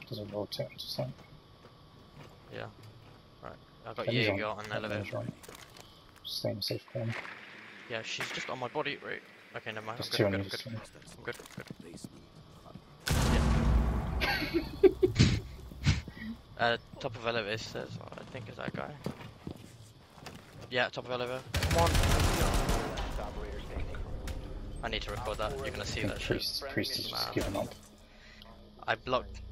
Does it rotate or something? Yeah. Right. I got Jaeger on the elevator. Right. Stay in a safe corner. Yeah, she's just on my body. Right. Okay, never mind. There's I'm two good. on I'm you. good. I'm good. Top of elevator. I think is that guy. Yeah, top of elevator. Come on. I need to record that. You're gonna see that shit. Priest has just given up. I blocked